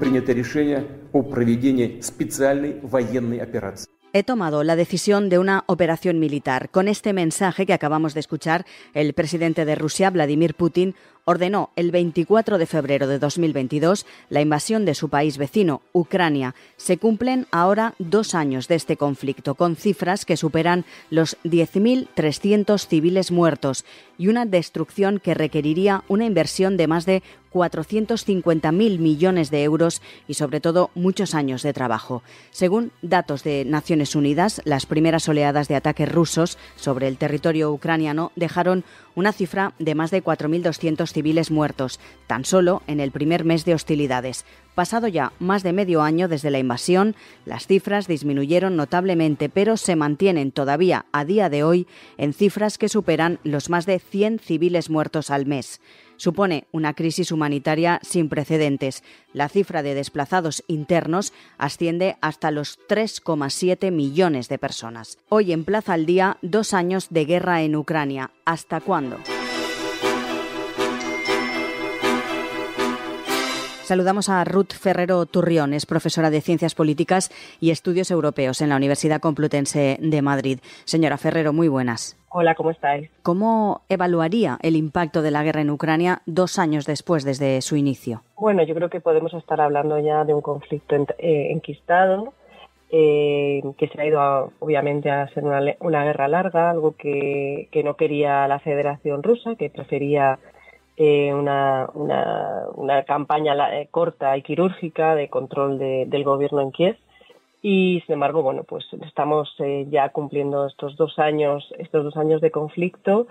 принято решение о проведении специальной военной операции. He tomado la decisión de una operación militar. Con este mensaje que acabamos de escuchar, el presidente de Rusia, Vladimir Putin, ordenó el 24 de febrero de 2022 la invasión de su país vecino, Ucrania. Se cumplen ahora 2 años de este conflicto, con cifras que superan los 10.300 civiles muertos y una destrucción que requeriría una inversión de más de 450.000 millones de euros y, sobre todo, muchos años de trabajo. Según datos de Naciones Unidas, las primeras oleadas de ataques rusos sobre el territorio ucraniano dejaron una cifra de más de 4.200 civiles muertos, tan solo en el primer mes de hostilidades. Pasado ya más de medio año desde la invasión, las cifras disminuyeron notablemente, pero se mantienen todavía a día de hoy en cifras que superan los más de 100 civiles muertos al mes. Supone una crisis humanitaria sin precedentes. La cifra de desplazados internos asciende hasta los 3,7 millones de personas. Hoy emplaza al día 2 años de guerra en Ucrania. ¿Hasta cuándo? Saludamos a Ruth Ferrero Turrión, es profesora de Ciencias Políticas y Estudios Europeos en la Universidad Complutense de Madrid. Señora Ferrero, muy buenas. Hola, ¿cómo estáis? ¿Cómo evaluaría el impacto de la guerra en Ucrania 2 años después desde su inicio? Bueno, yo creo que podemos estar hablando ya de un conflicto enquistado, que se ha ido obviamente a ser una guerra larga, algo que no quería la Federación Rusa, que prefería una campaña corta y quirúrgica de control del gobierno en Kiev. Y sin embargo, bueno, pues estamos ya cumpliendo estos 2 años de conflicto,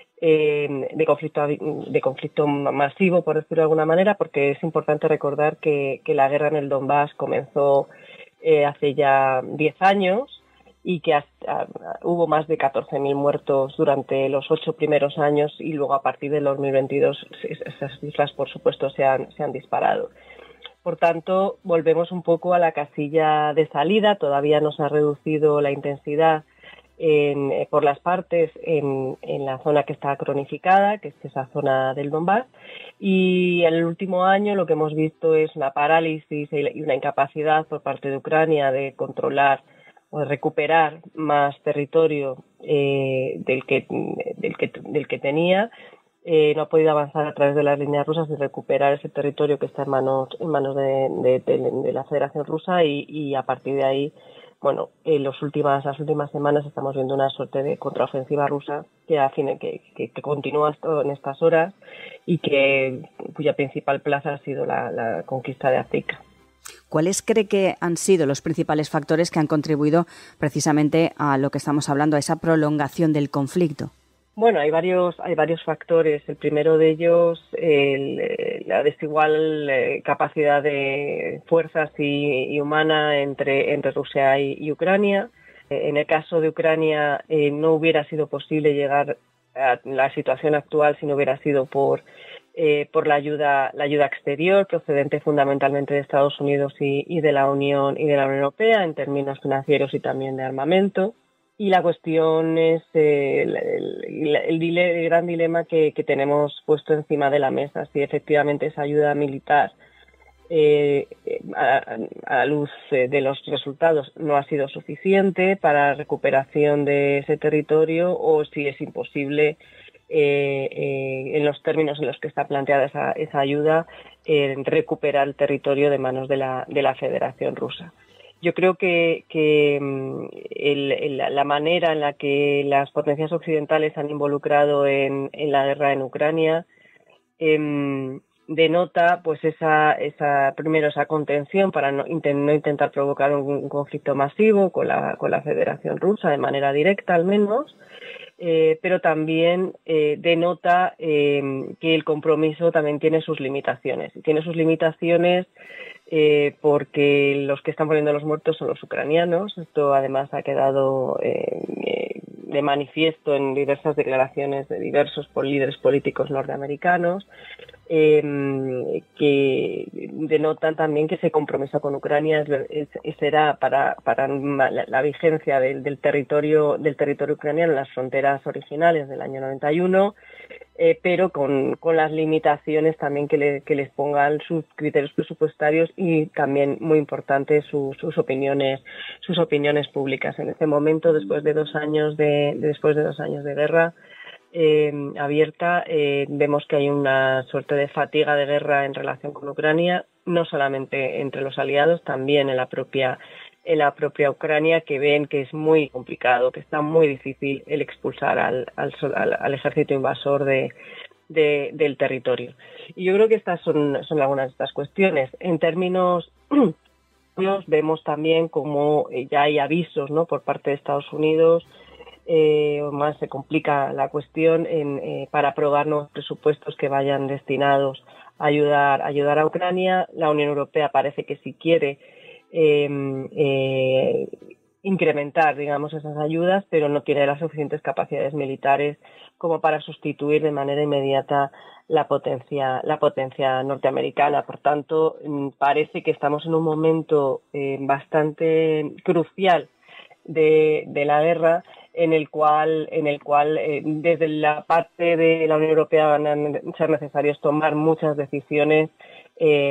de conflicto masivo, por decirlo de alguna manera, porque es importante recordar que la guerra en el Donbass comenzó hace ya 10 años y que hubo más de 14.000 muertos durante los 8 primeros años, y luego a partir del 2022 esas cifras, por supuesto, se han disparado. Por tanto, volvemos un poco a la casilla de salida. Todavía no se ha reducido la intensidad por las partes en la zona que está cronificada, que es esa zona del Donbass. Y en el último año lo que hemos visto es una parálisis y una incapacidad por parte de Ucrania de controlar o de recuperar más territorio del que tenía. No ha podido avanzar a través de las líneas rusas y recuperar ese territorio que está en manos de la Federación Rusa, y a partir de ahí, bueno, las últimas semanas estamos viendo una suerte de contraofensiva rusa que continúa en estas horas y cuya principal plaza ha sido la conquista de Avdiivka. ¿Cuáles cree que han sido los principales factores que han contribuido precisamente a lo que estamos hablando, a esa prolongación del conflicto? Bueno, hay varios factores. El primero de ellos, la desigual capacidad de fuerzas y humana entre Rusia y Ucrania. En el caso de Ucrania, no hubiera sido posible llegar a la situación actual si no hubiera sido por la ayuda exterior, procedente fundamentalmente de Estados Unidos y de la Unión Europea, en términos financieros y también de armamento. Y la cuestión es el gran dilema que tenemos puesto encima de la mesa: si efectivamente esa ayuda militar, a la luz de los resultados, no ha sido suficiente para la recuperación de ese territorio, o si es imposible, en los términos en los que está planteada esa ayuda, recuperar el territorio de manos de la Federación Rusa. Yo creo que la manera en la que las potencias occidentales se han involucrado en la guerra en Ucrania denota pues esa contención para no intentar provocar un conflicto masivo con la Federación Rusa de manera directa, al menos, pero también denota que el compromiso también tiene sus limitaciones. Y tiene sus limitaciones porque los que están poniendo los muertos son los ucranianos. Esto además ha quedado de manifiesto en diversas declaraciones de diversos líderes políticos norteamericanos, que denotan también que ese compromiso con Ucrania será para la vigencia del territorio ucraniano en las fronteras originales del año 91, pero con las limitaciones también que les pongan sus criterios presupuestarios y también, muy importante, sus opiniones públicas. En este momento, después de 2 años de guerra abierta, vemos que hay una suerte de fatiga de guerra en relación con Ucrania, no solamente entre los aliados, también en la propia Ucrania, que ven que es muy complicado, que está muy difícil el expulsar al ejército invasor del territorio. Y yo creo que estas son algunas de estas cuestiones. En términos vemos también como ya hay avisos, ¿no?, por parte de Estados Unidos, o más se complica la cuestión para aprobar nuevos presupuestos que vayan destinados a ayudar a Ucrania. La Unión Europea parece que sí quiere incrementar, digamos, esas ayudas, pero no tiene las suficientes capacidades militares como para sustituir de manera inmediata la potencia norteamericana. Por tanto, parece que estamos en un momento bastante crucial de la guerra, en el cual desde la parte de la Unión Europea van a ser necesarios tomar muchas decisiones y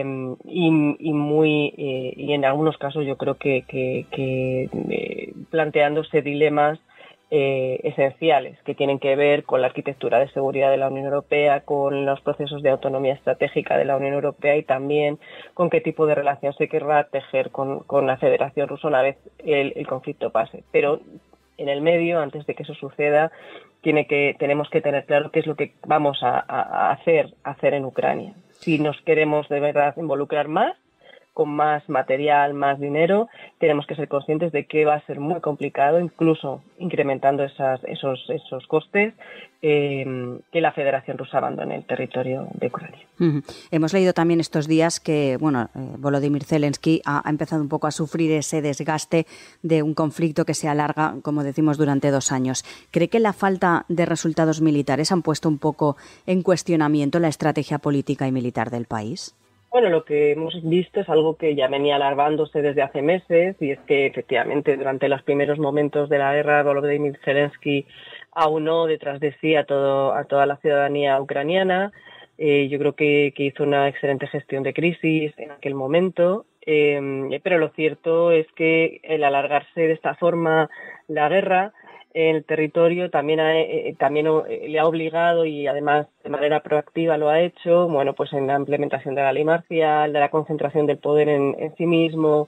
en algunos casos yo creo que planteándose dilemas esenciales que tienen que ver con la arquitectura de seguridad de la Unión Europea, con los procesos de autonomía estratégica de la Unión Europea y también con qué tipo de relación se querrá tejer con la Federación Rusa una vez el conflicto pase. Pero en el medio, antes de que eso suceda, tenemos que tener claro qué es lo que vamos a hacer en Ucrania. Si nos queremos de verdad involucrar más, con más material, más dinero, tenemos que ser conscientes de que va a ser muy complicado, incluso incrementando esos costes, que la Federación Rusa abandone el territorio de Ucrania. Hemos leído también estos días que Volodymyr Zelensky ha empezado un poco a sufrir ese desgaste de un conflicto que se alarga, como decimos, durante 2 años. ¿Cree que la falta de resultados militares han puesto un poco en cuestionamiento la estrategia política y militar del país? Bueno, lo que hemos visto es algo que ya venía alargándose desde hace meses, y es que efectivamente durante los primeros momentos de la guerra Volodymyr Zelensky aunó detrás de sí a toda la ciudadanía ucraniana. Yo creo que hizo una excelente gestión de crisis en aquel momento, pero lo cierto es que el alargarse de esta forma la guerra en el territorio también le ha obligado, y además de manera proactiva lo ha hecho, pues en la implementación de la ley marcial, de la concentración del poder en sí mismo,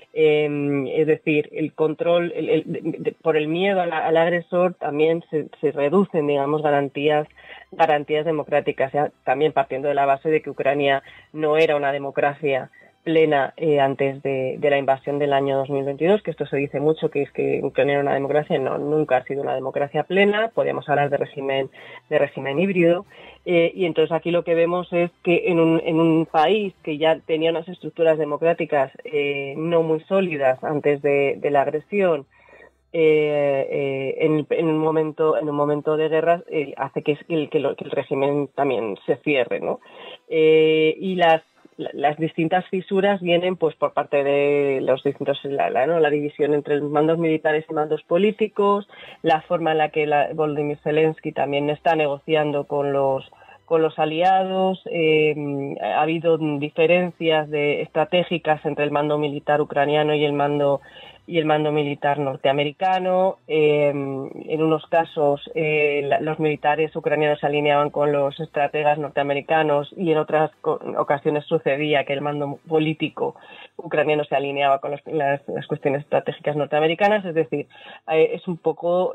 es decir, el control, por el miedo al agresor también se reducen, digamos, garantías democráticas, ya, también partiendo de la base de que Ucrania no era una democracia plena antes de la invasión del año 2022, que esto se dice mucho, que es que Ucrania era una democracia. No, nunca ha sido una democracia plena. Podríamos hablar de régimen híbrido, y entonces aquí lo que vemos es que en un país que ya tenía unas estructuras democráticas no muy sólidas antes de la agresión, en un momento de guerra hace que el régimen también se cierre, ¿no? Y las distintas fisuras vienen pues por parte de los distintos, la división entre mandos militares y mandos políticos, la forma en la que Volodymyr Zelensky también está negociando con los aliados. Ha habido diferencias estratégicas entre el mando militar ucraniano y el mando militar norteamericano. En unos casos los militares ucranianos se alineaban con los estrategas norteamericanos, y en otras ocasiones sucedía que el mando político ucraniano se alineaba con las cuestiones estratégicas norteamericanas. Es decir, es un poco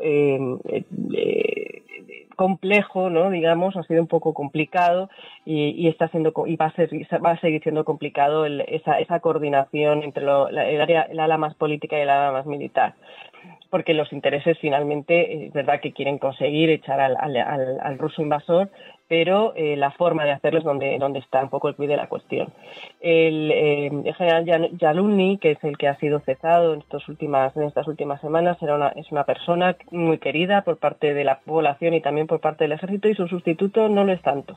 complejo, ¿no? Digamos, ha sido un poco complicado, y está siendo, y va a seguir siendo complicado esa coordinación entre el ala más política y el ala más militar, porque los intereses finalmente es verdad que quieren conseguir echar al ruso invasor, pero la forma de hacerlo es donde está un poco el quid de la cuestión. El general Yaludny, que es el que ha sido cesado en estas últimas semanas, es una persona muy querida por parte de la población y también por parte del ejército, y su sustituto no lo es tanto.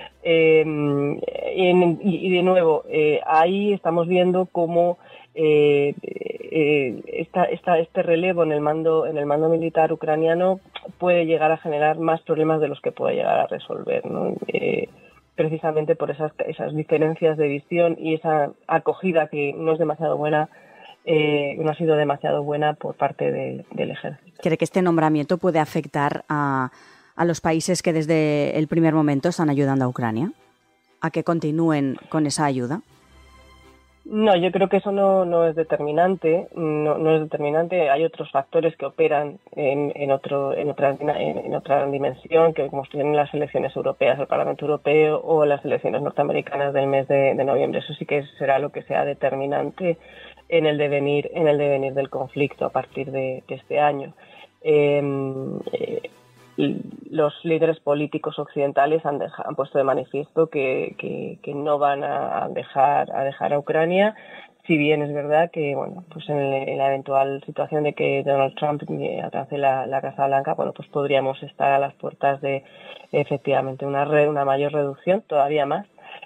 Y de nuevo, ahí estamos viendo cómo este relevo en el mando militar ucraniano puede llegar a generar más problemas de los que puede llegar a resolver, ¿no? Precisamente por esas diferencias de visión y esa acogida que no es demasiado buena, no ha sido demasiado buena por parte del ejército. ¿Cree que este nombramiento puede afectar a los países que desde el primer momento están ayudando a Ucrania? ¿A que continúen con esa ayuda? No, yo creo que eso no es determinante. No es determinante. Hay otros factores que operan en otra dimensión, que como tienen las elecciones europeas, el Parlamento Europeo o las elecciones norteamericanas del mes de noviembre. Eso sí que será lo que sea determinante en el devenir del conflicto a partir de este año. Los líderes políticos occidentales han puesto de manifiesto que no van a dejar a Ucrania, si bien es verdad que pues en la eventual situación de que Donald Trump alcance la Casa Blanca, pues podríamos estar a las puertas de efectivamente una mayor reducción, todavía más,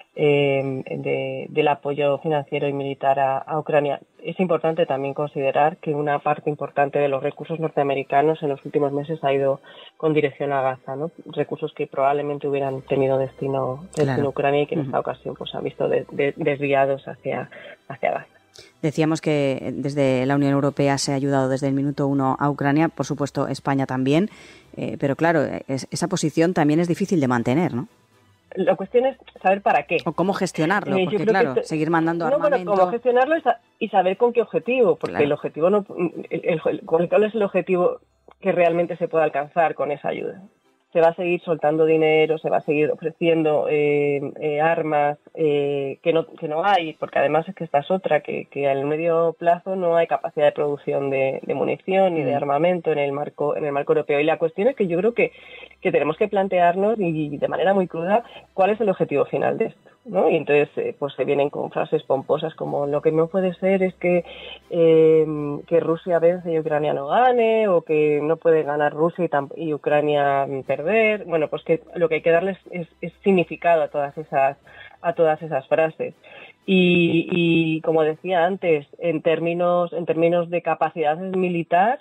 del apoyo financiero y militar a Ucrania. Es importante también considerar que una parte importante de los recursos norteamericanos en los últimos meses ha ido con dirección a Gaza, ¿no? Recursos que probablemente hubieran tenido destino a Ucrania y que en esta ocasión pues han visto desviados hacia Gaza. Decíamos que desde la Unión Europea se ha ayudado desde el minuto 1 a Ucrania, por supuesto España también, pero claro, esa posición también es difícil de mantener, ¿no? La cuestión es saber para qué. O cómo gestionarlo, porque claro, seguir mandando armamento... cómo gestionarlo y saber con qué objetivo, porque el objetivo no... ¿Cuál es el objetivo que realmente se puede alcanzar con esa ayuda? Se va a seguir soltando dinero, se va a seguir ofreciendo armas que no hay, porque además es que esta es otra, que a medio plazo no hay capacidad de producción de munición ni de armamento en el marco europeo. Y la cuestión es que yo creo que tenemos que plantearnos y de manera muy cruda cuál es el objetivo final de esto, ¿no? Y entonces pues se vienen con frases pomposas como lo que no puede ser es que Rusia vence y Ucrania no gane, o que no puede ganar Rusia y Ucrania perder. Bueno, pues que lo que hay que darles es significado a todas esas frases. Y como decía antes, en términos de capacidades militar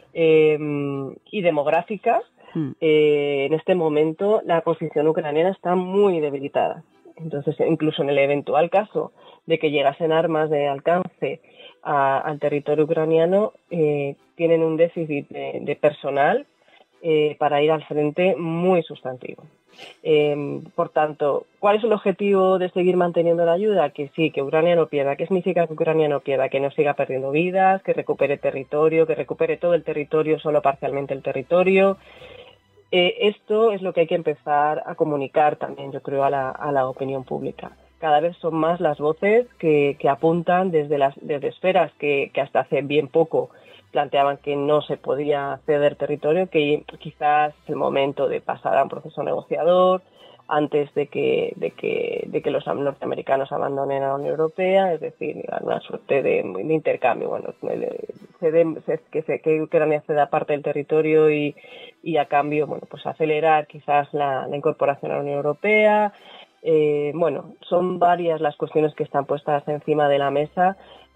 y demográficas, en este momento la posición ucraniana está muy debilitada. Entonces, incluso en el eventual caso de que llegasen armas de alcance al territorio ucraniano, tienen un déficit de personal para ir al frente muy sustantivo. Por tanto, ¿cuál es el objetivo de seguir manteniendo la ayuda? Que sí, que Ucrania no pierda. ¿Qué significa que Ucrania no pierda? Que no siga perdiendo vidas, que recupere territorio, que recupere todo el territorio, solo parcialmente el territorio. Esto es lo que hay que empezar a comunicar también, yo creo, a la opinión pública. Cada vez son más las voces que apuntan desde esferas que hasta hace bien poco planteaban que no se podía ceder territorio, que quizás es el momento de pasar a un proceso negociador antes de que los norteamericanos abandonen a la Unión Europea, es decir, una suerte de intercambio. Bueno, que Ucrania ceda parte del territorio y a cambio, pues acelerar quizás la incorporación a la Unión Europea. Son varias las cuestiones que están puestas encima de la mesa.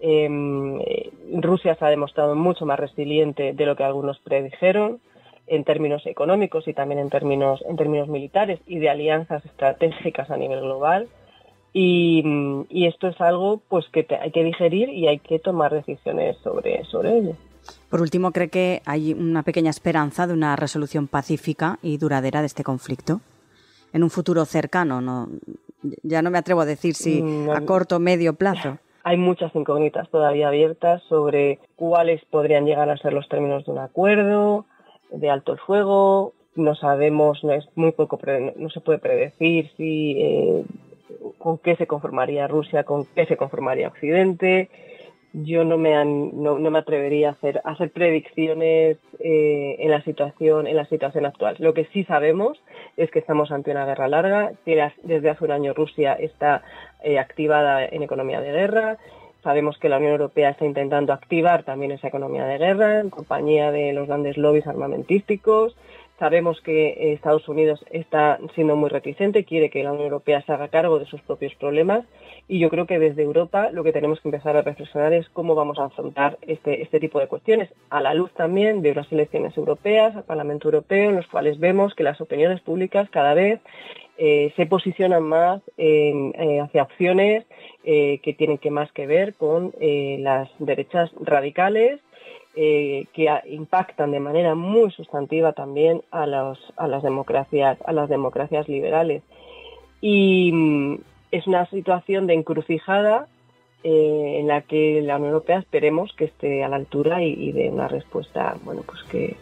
Rusia se ha demostrado mucho más resiliente de lo que algunos predijeron en términos económicos y también en términos militares y de alianzas estratégicas a nivel global. Y esto es algo pues que hay que digerir y hay que tomar decisiones sobre ello. Por último, ¿cree que hay una pequeña esperanza de una resolución pacífica y duradera de este conflicto? En un futuro cercano, ya no me atrevo a decir si a corto o medio plazo. Hay muchas incógnitas todavía abiertas sobre cuáles podrían llegar a ser los términos de un acuerdo de alto el fuego. No sabemos, no se puede predecir con qué se conformaría Rusia, con qué se conformaría Occidente. Yo no me atrevería a hacer predicciones en la situación actual. Lo que sí sabemos es que estamos ante una guerra larga. Desde hace un año Rusia está activada en economía de guerra. Sabemos que la Unión Europea está intentando activar también esa economía de guerra en compañía de los grandes lobbies armamentísticos. Sabemos que Estados Unidos está siendo muy reticente, quiere que la Unión Europea se haga cargo de sus propios problemas, y yo creo que desde Europa lo que tenemos que empezar a reflexionar es cómo vamos a afrontar este tipo de cuestiones, a la luz también de unas elecciones europeas, al Parlamento Europeo, en los cuales vemos que las opiniones públicas cada vez se posicionan más hacia opciones que tienen más que ver con las derechas radicales, que impactan de manera muy sustantiva también a las democracias liberales. Y es una situación de encrucijada en la que la Unión Europea esperemos que esté a la altura y dé una respuesta, bueno, pues que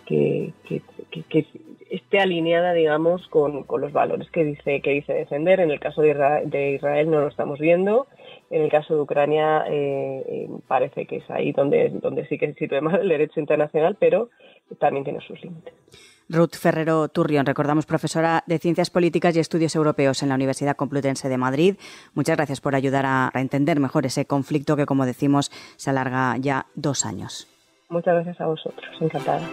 esté alineada, digamos, con los valores que dice defender. En el caso de Israel no lo estamos viendo. En el caso de Ucrania parece que es ahí donde sí que sirve más el derecho internacional, pero también tiene sus límites. Ruth Ferrero Turrión, recordamos, profesora de Ciencias Políticas y Estudios Europeos en la Universidad Complutense de Madrid. Muchas gracias por ayudar a entender mejor ese conflicto que, como decimos, se alarga ya 2 años. Muchas gracias a vosotros. Encantada.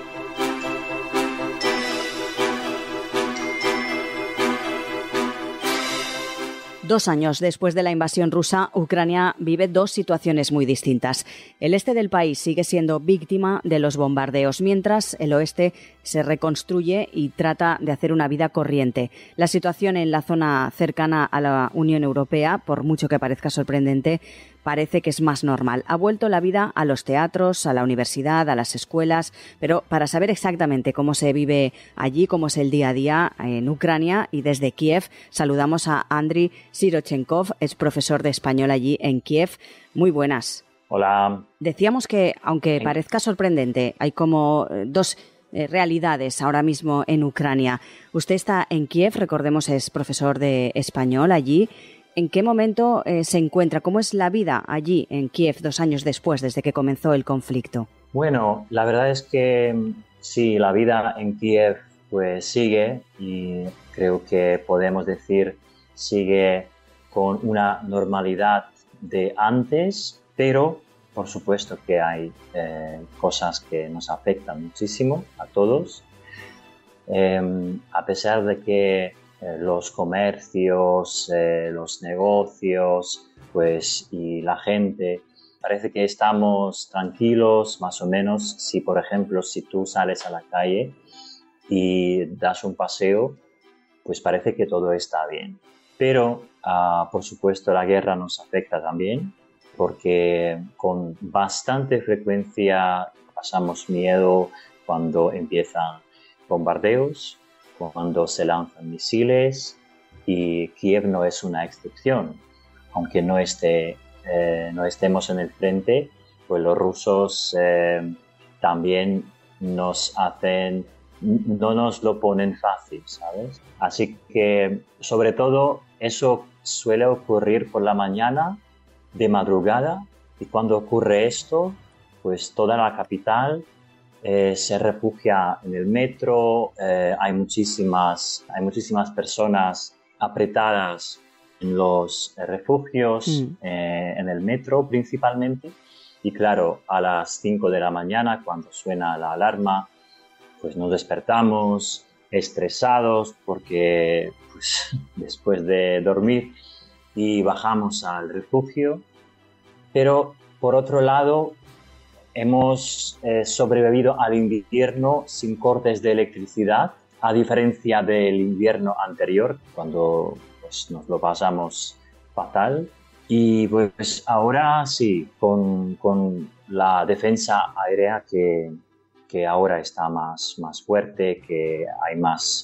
2 años después de la invasión rusa, Ucrania vive 2 situaciones muy distintas. El este del país sigue siendo víctima de los bombardeos, mientras el oeste se reconstruye y trata de hacer una vida corriente. La situación en la zona cercana a la Unión Europea, por mucho que parezca sorprendente, parece que es más normal. Ha vuelto la vida a los teatros, a la universidad, a las escuelas, pero para saber exactamente cómo se vive allí, cómo es el día a día en Ucrania y desde Kiev, saludamos a Andriy Sirochenkov, es profesor de español allí en Kiev. Muy buenas. Hola. Decíamos que, aunque parezca sorprendente, hay como 2 realidades ahora mismo en Ucrania. Usted está en Kiev, recordemos, es profesor de español allí. ¿En qué momento se encuentra? ¿Cómo es la vida allí en Kiev 2 años después, desde que comenzó el conflicto? Bueno, la verdad es que sí, la vida en Kiev pues sigue, y creo que podemos decir sigue con una normalidad de antes, pero por supuesto que hay cosas que nos afectan muchísimo a todos. A pesar de que los comercios, los negocios, pues, y la gente, parece que estamos tranquilos, más o menos. Si, por ejemplo, si tú sales a la calle y das un paseo, pues parece que todo está bien. Pero, por supuesto, la guerra nos afecta también, porque con bastante frecuencia pasamos miedo cuando empiezan bombardeos, cuando se lanzan misiles, y Kiev no es una excepción. Aunque no estemos en el frente, pues los rusos también no nos lo ponen fácil, ¿sabes? Así que, sobre todo, eso suele ocurrir por la mañana, de madrugada, y cuando ocurre esto, pues toda la capital se refugia en el metro. Hay muchísimas personas apretadas en los refugios, en el metro principalmente. Y claro, a las 5 de la mañana, cuando suena la alarma, pues nos despertamos estresados porque pues, después de dormir, y bajamos al refugio. Pero por otro lado, hemos sobrevivido al invierno sin cortes de electricidad, a diferencia del invierno anterior, cuando pues, nos lo pasamos fatal. Y pues ahora sí, con la defensa aérea que ahora está más fuerte, que hay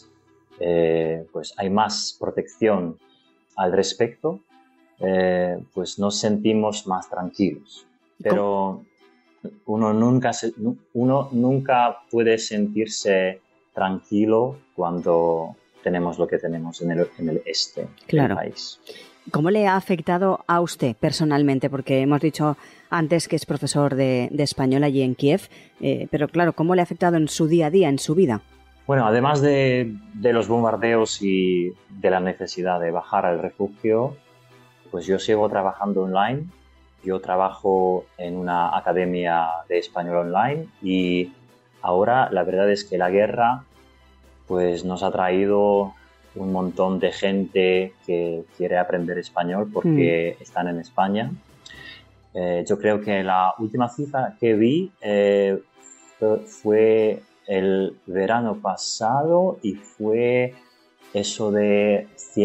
más protección al respecto, pues nos sentimos más tranquilos. Pero uno nunca puede sentirse tranquilo cuando tenemos lo que tenemos en el este del país. ¿Cómo le ha afectado a usted personalmente? Porque hemos dicho antes que es profesor de español allí en Kiev, pero claro, ¿cómo le ha afectado en su día a día, en su vida? Bueno, además de los bombardeos y de la necesidad de bajar al refugio, pues yo sigo trabajando online. Yo trabajo en una academia de español online, y ahora la verdad es que la guerra pues nos ha traído un montón de gente que quiere aprender español porque están en España. Yo creo que la última cifra que vi fue el verano pasado y fue eso de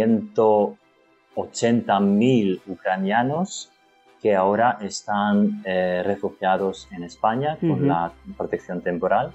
180.000 ucranianos que ahora están refugiados en España con la protección temporal.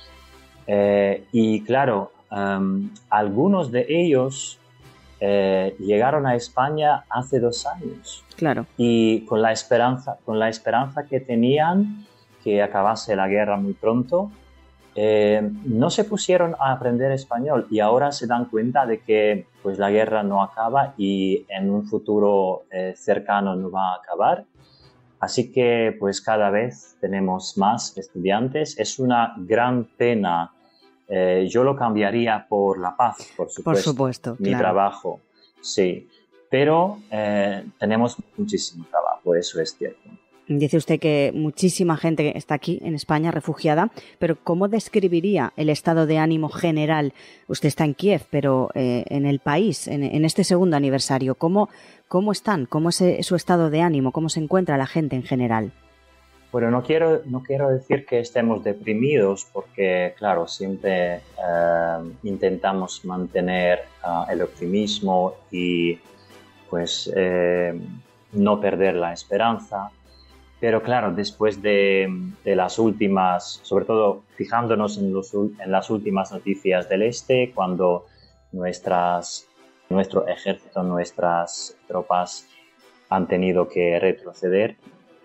Y claro, algunos de ellos llegaron a España hace 2 años. Claro. Y con la esperanza que tenían que acabase la guerra muy pronto, no se pusieron a aprender español y ahora se dan cuenta de que pues, la guerra no acaba y en un futuro cercano no va a acabar. Así que pues cada vez tenemos más estudiantes. Es una gran pena. Yo lo cambiaría por la paz, por supuesto. Por supuesto, mi claro. trabajo, sí. Pero tenemos muchísimo trabajo, eso es cierto. Dice usted que muchísima gente está aquí en España refugiada, pero ¿cómo describiría el estado de ánimo general? Usted está en Kiev, pero en el país, en este segundo aniversario, ¿cómo están? ¿Cómo es su estado de ánimo? ¿Cómo se encuentra la gente en general? Bueno, no quiero decir que estemos deprimidos porque, claro, siempre intentamos mantener el optimismo y pues no perder la esperanza. Pero claro, después de las últimas, sobre todo fijándonos en las últimas noticias del este, cuando nuestro ejército, nuestras tropas han tenido que retroceder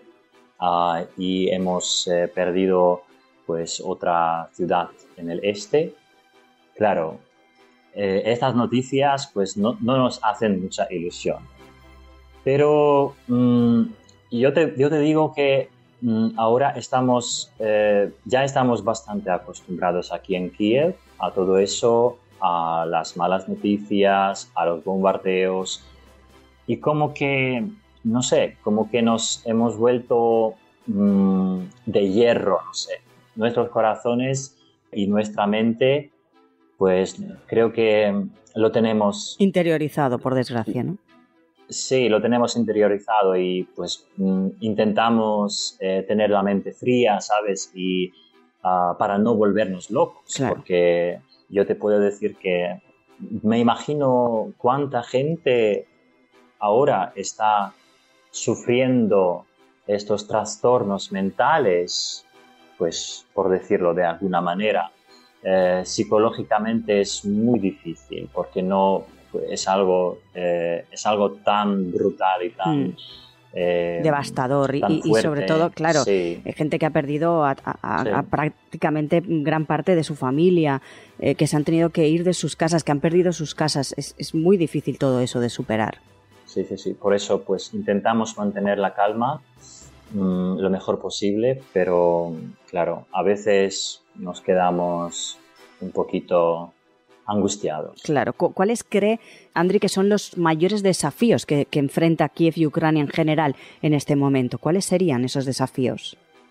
y hemos perdido pues otra ciudad en el este. Claro, estas noticias pues no nos hacen mucha ilusión. Pero yo te digo que ahora ya estamos bastante acostumbrados aquí en Kiev a todo eso, a las malas noticias, a los bombardeos y como que, no sé, como que nos hemos vuelto de hierro, no sé. Nuestros corazones y nuestra mente, pues creo que lo tenemos interiorizado, por desgracia, ¿no? Sí, lo tenemos interiorizado y pues intentamos tener la mente fría, ¿sabes? Y para no volvernos locos, claro. Porque yo te puedo decir que me imagino cuánta gente ahora está sufriendo estos trastornos mentales, pues por decirlo de alguna manera. Psicológicamente es muy difícil porque es algo tan brutal y tan devastador tan y sobre todo, claro, sí. Gente que ha perdido a prácticamente gran parte de su familia, que se han tenido que ir de sus casas, que han perdido sus casas. Es muy difícil todo eso de superar. Sí. Por eso pues intentamos mantener la calma lo mejor posible, pero claro, a veces nos quedamos un poquito angustiados. Claro. ¿Cuáles cree, Andriy, que son los mayores desafíos que enfrenta Kiev y Ucrania en general en este momento? ¿Cuáles serían esos desafíos?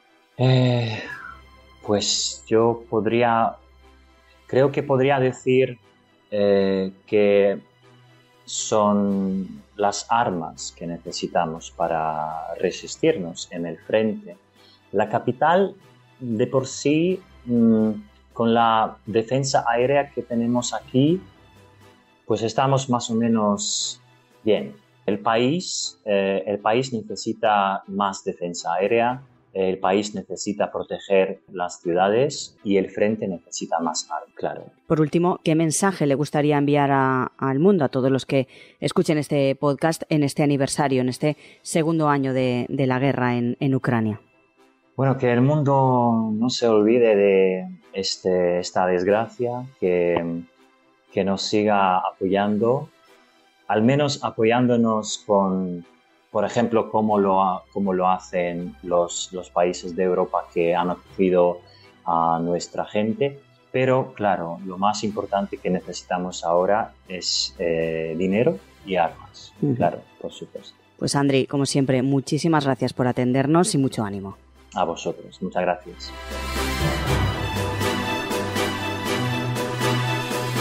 Pues yo creo que podría decir que son las armas que necesitamos para resistirnos en el frente. La capital de por sí, con la defensa aérea que tenemos aquí, pues estamos más o menos bien. El país necesita más defensa aérea, el país necesita proteger las ciudades y el frente necesita más armas, claro. Por último, ¿qué mensaje le gustaría enviar al mundo, a todos los que escuchen este podcast en este aniversario, en este segundo año de la guerra en Ucrania? Bueno, que el mundo no se olvide de esta desgracia, que nos siga apoyando, al menos apoyándonos con, por ejemplo, como lo hacen los países de Europa que han acogido a nuestra gente. Pero, claro, lo más importante que necesitamos ahora es dinero y armas. Claro, por supuesto. Pues, Andriy, como siempre, muchísimas gracias por atendernos y mucho ánimo. A vosotros, muchas gracias.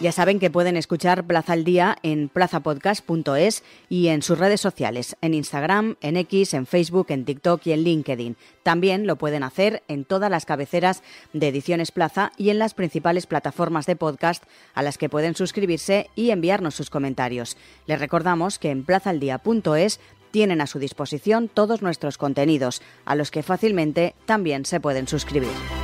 Ya saben que pueden escuchar Plaza al Día en plazapodcast.es y en sus redes sociales, en Instagram, en X, en Facebook, en TikTok y en LinkedIn. También lo pueden hacer en todas las cabeceras de Ediciones Plaza y en las principales plataformas de podcast a las que pueden suscribirse y enviarnos sus comentarios. Les recordamos que en plazaldía.es tienen a su disposición todos nuestros contenidos, a los que fácilmente también se pueden suscribir.